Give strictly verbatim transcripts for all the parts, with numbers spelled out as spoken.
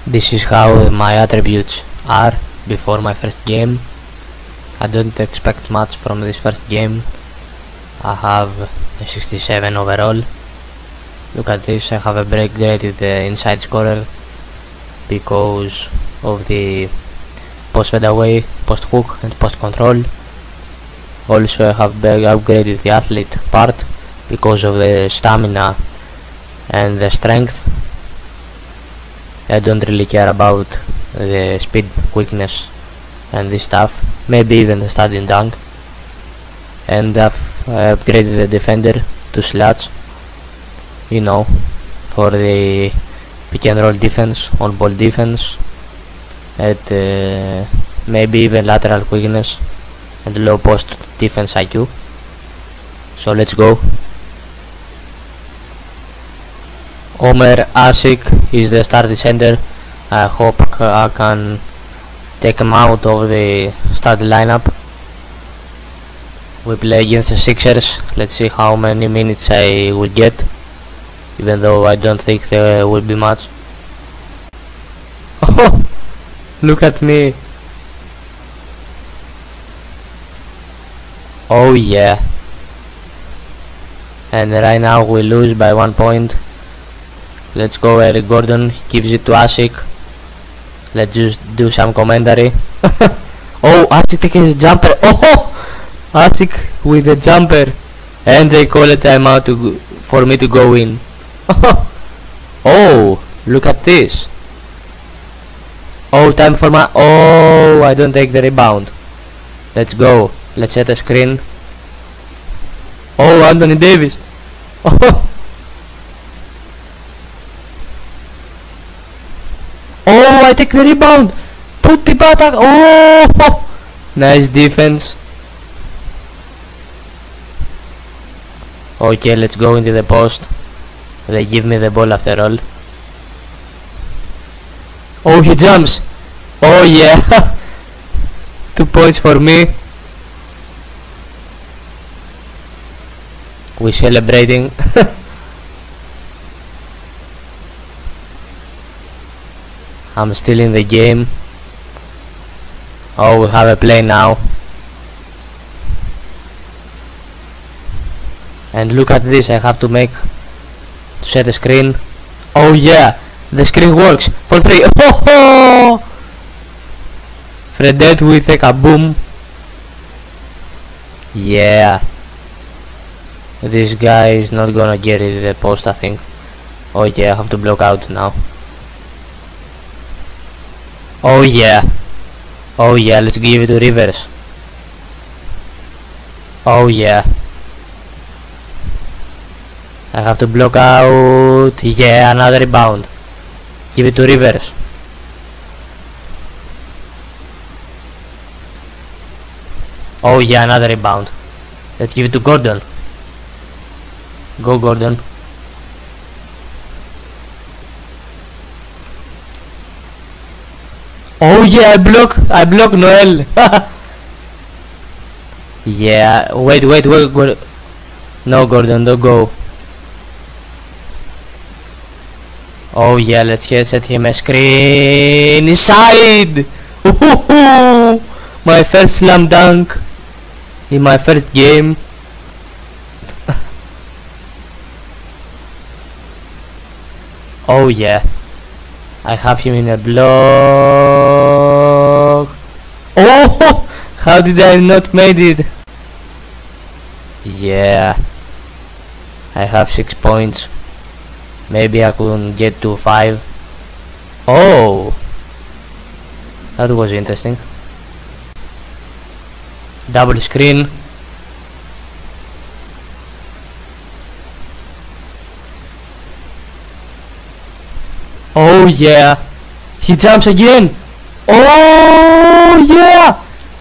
This is how my attributes are before my first game. I don't expect much from this first game. I have a sixty-seven overall. Look at this, I have a break grade with the inside scorer because of the post fadeaway, post hook and post control. Also I have upgraded the athlete part because of the stamina and the strength. I don't really care about the speed, quickness and this stuff, maybe even the standing dunk. And I've uh, upgraded the defender to slats, you know, for the pick and roll defense, on ball defense, and uh, maybe even lateral quickness and low post defense I Q. So let's go. Omer Asik is the starting center. I hope I can take him out of the starting lineup. We play against the Sixers. Let's see how many minutes I will get, even though I don't think there will be much. Oh, look at me. Oh yeah. And right now we lose by one point. Let's go. Eric Gordon gives it to Asik. Let's just do some commentary. Oh, Asik taking his jumper. Oh, Asik with a jumper, and they call a timeout to go, for me to go in. Oh, look at this. Oh, time for my. Oh, I don't take the rebound. Let's go. Let's set a screen. Oh, Anthony Davis. Oh. Oh, I take the rebound. Put the attack. Oh, nice defense. Okay, let's go into the post. They give me the ball after all. Oh, he jumps. Oh yeah. Two points for me. We celebrating. I'm still in the game. Oh, we have a play now. And look at this, I have to make to set a screen. Oh yeah, the screen works for three. Oh, oh! Fredette with a kaboom. Yeah. This guy is not gonna get it in the post, I think. Oh yeah, I have to block out now. Oh yeah. Oh yeah, let's give it to Rivers. Oh yeah. I have to block out. Yeah, another rebound. Give it to Rivers. Oh yeah, another rebound. Let's give it to Gordon. Go Gordon. Oh yeah, I block. I block Noel. Yeah, wait, wait, wait, wait. No Gordon, don't go. Oh yeah, let's get set him a screen inside. Ooh, my first slam dunk in my first game. Oh yeah, I have him in a block. Oh, how did I not made it? Yeah, I have six points. Maybe I couldn't get to five. Oh, that was interesting. Double screen. Oh yeah, he jumps again. Oh yeah.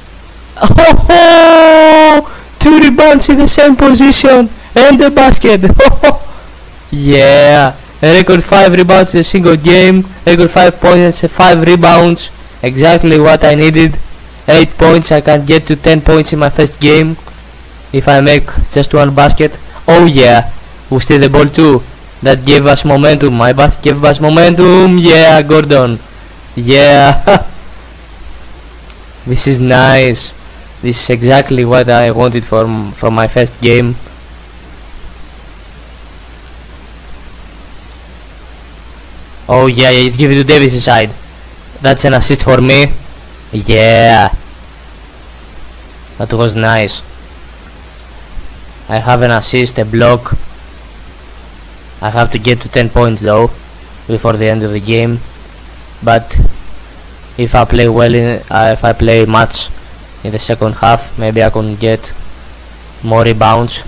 Oh, two rebounds in the same position and the basket. Yeah, a record five rebounds in a single game, record five points and five rebounds, exactly what I needed. Eight points, I can get to ten points in my first game if I make just one basket. Oh yeah, we steal the ball too. That gave us momentum. My basket gave us momentum. Yeah, Gordon. Yeah. This is nice. This is exactly what I wanted from from my first game. Oh yeah, yeah, it's given to Davis' side. That's an assist for me. Yeah. That was nice. I have an assist, a block. I have to get to ten points though before the end of the game. But if I play well in, uh, if I play much in the second half, maybe I can get more rebounds.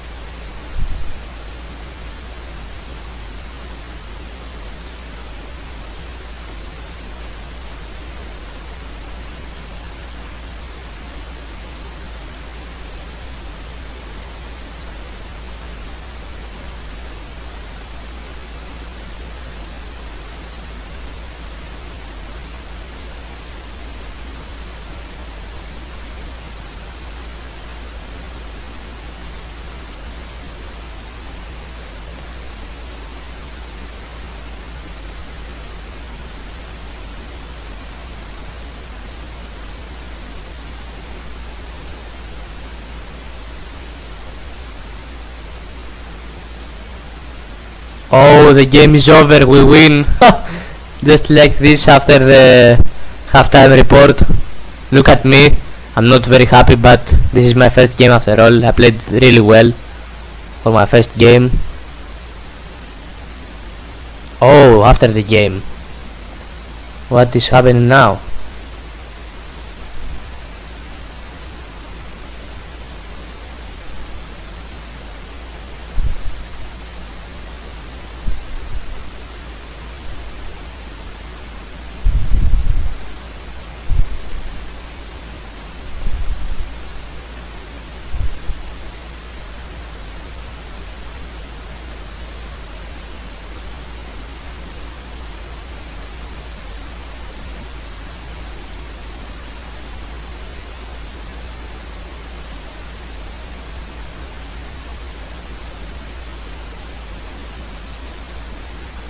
Oh, the game is over, we win. Just like this after the halftime report. Look at me, I'm not very happy, but this is my first game after all. I played really well for my first game. Oh, after the game. What is happening now?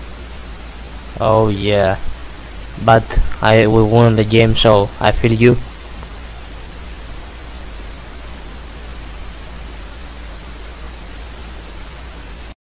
Oh yeah, but I we won the game, so I feel you.